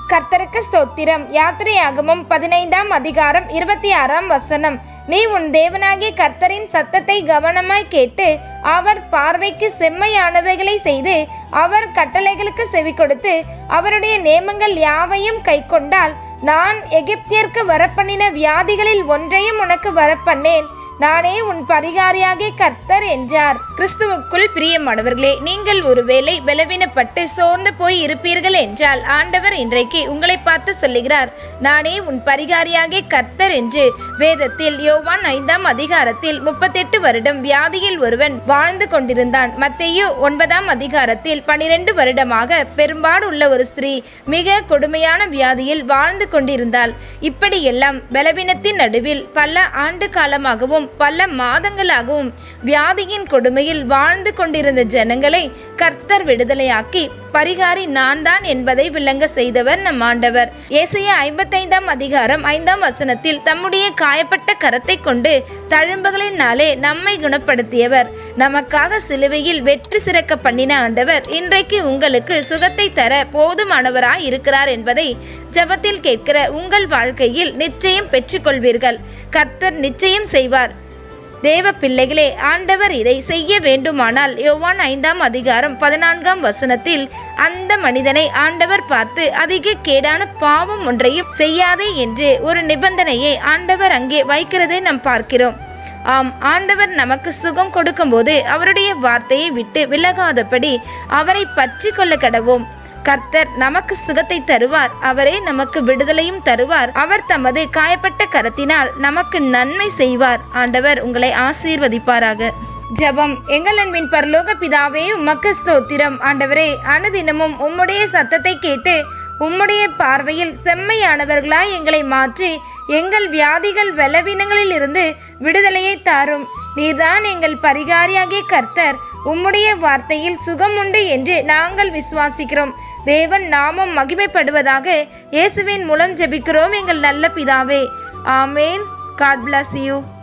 கர்த்தருக்கு ஸ்தோத்திரம். யாத்திரையாகமம் 15ஆம் அதிகாரம் 26ஆம் வசனம். நீ உன் தேவனாகிய கர்த்தரின் சத்தத்தை கவனமாய் கேட்டு அவர் பார்வைக்கு செம்மையானவைகளை செய்து அவர் கட்டளைகளுக்கு செவி கொடுத்து அவருடைய நேமங்கள் யாவையும் கை கொண்டால் நான் எகிப்தியருக்கு வரப்பண்ணின வியாதிகளில் ஒன்றையும் உனக்கு வரப்பண்ணேன். நானே உன் பரிகாரியாகிய கர்த்தர் என்றார். கிறிஸ்துவுக்குள் பிரியமானவர்களே, நீங்கள் ஒருவேளை பலவீனப்பட்டு சோர்ந்து போய் இருப்பீர்கள் என்றால் ஆண்டவர் இன்றைக்கு உங்களை பார்த்து சொல்லுகிறார், நானே உன் பரிகாரியாகிய கர்த்தர் என்று. வேதத்தில் யோவான் 5ஆம் அதிகாரத்தில் 38 வருடம் வியாதியில் ஒருவன் வாழ்ந்து கொண்டிருந்தான். மத்தேயு 9ஆம் அதிகாரத்தில் 12 வருடமாக பெரும்பாடு உள்ள ஒரு ஸ்திரீ மிக கொடுமையான வியாதியில் வாழ்ந்து கொண்டிருந்தாள். இப்படியெல்லாம் பலவீனத்தின் நடுவில் பல ஆண்டு காலமாகவும் பல மாதங்களாகவும் வியாதியின் கொடுமையில் வாழ்ந்து கொண்டிருந்த ஜனங்களை கர்த்தர் விடுதலையாக்கி பரிகாரி நான் தான் என்பதை விளங்க செய்தவர் நம் ஆண்டவர். ஏசாயா 55ஆம் அதிகாரம் 5ஆம் வசனத்தில் தம்முடைய காயப்பட்ட கரத்தை கொண்டு தழும்புகளினாலே நம்மை குணப்படுத்தியவர், நமக்காக சிலுவையில் வெற்றி சிறக்க பண்ணின ஆண்டவர் இன்றைக்கு உங்களுக்கு சுகத்தை தர போதுமானவராய் இருக்கிறார் என்பதை ஜெபத்தில் கேட்கிற உங்கள் வாழ்க்கையில் நிச்சயம் பெற்றுக்கொள்வீர்கள். கர்த்தர் நிச்சயம் செய்வார். தேவ பிள்ளைகளே, ஆண்டவர் இதை செய்ய வேண்டுமானால் யோவான் 5ஆம் அதிகாரம் 14ஆம் வசனத்தில் அந்த மனிதனை ஆண்டவர் பார்த்து அதிக கேடான பாவம் ஒன்றையும் செய்யாதே என்று ஒரு நிபந்தனையை ஆண்டவர் அங்கே வைக்கிறதை நாம் பார்க்கிறோம். ஆம், ஆண்டவர் நமக்கு சுகம் கொடுக்கும் போது அவருடைய வார்த்தையை விட்டு விலகாதபடி அவரை பற்றி கொள்ள கடவோம். கர்த்தர் நமக்கு சுகத்தை தருவார். அவரே நமக்கு விடுதலையும் தருவார். அவர் தமது காயப்பட்ட கரத்தினால் நமக்கு நன்மை செய்வார். ஆண்டவர் உங்களை ஆசீர்வதிப்பாராக. ஜெபம். எங்கள் அன்பின் பரலோக பிதாவே, உமக்கு ஸ்தோத்திரம். ஆண்டவரே, அனுதினமும் உம்முடைய சத்தத்தை கேட்டு உம்முடைய பார்வையில் செம்மையானவர்களாய் எங்களை மாற்றி எங்கள் வியாதிகள் பலவீனங்களில் இருந்து விடுதலையை தாரும். நீர்தான் எங்கள் பரிகாரியாகிய கர்த்தர். உம்முடைய வார்த்தையில் சுகம் உண்டு என்று நாங்கள் விசுவாசிக்கிறோம். தேவன் நாமம் மகிமைப்படுவதாக. இயேசுவின் மூலம் ஜெபிக்கிறோம் எங்கள் நல்ல பிதாவே. ஆமேன். God bless you.